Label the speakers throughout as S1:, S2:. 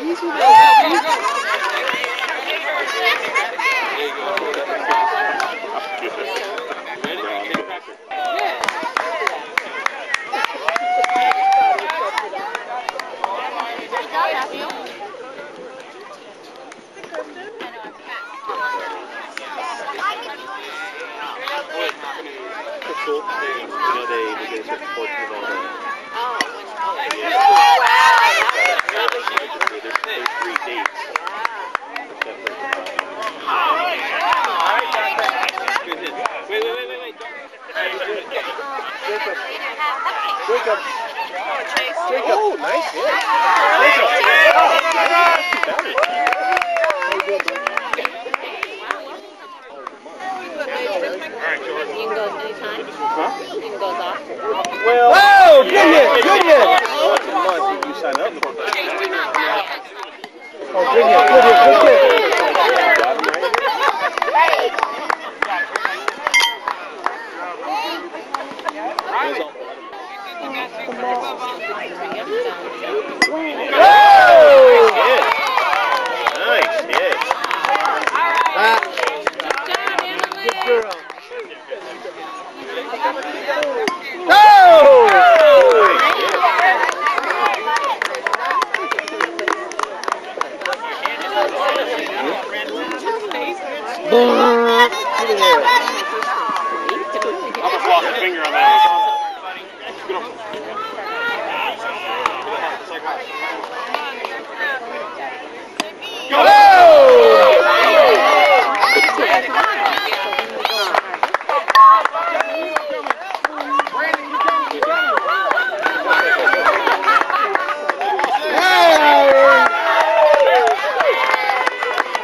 S1: Cool. You know, they get a certain portion of all the... There's 3 dates. Wait. Jacob. Oh, nice hit. Well, oh, good hit. Once a month, you sign up for it. Oh, good hit. Nice hit. Good girl. Almost lost a finger on that.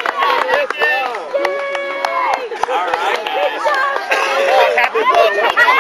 S1: All right, guys.